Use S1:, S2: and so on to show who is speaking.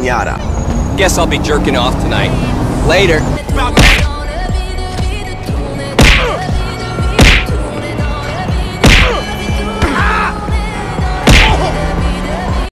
S1: pinata.
S2: Guess I'll be jerking off tonight. Later.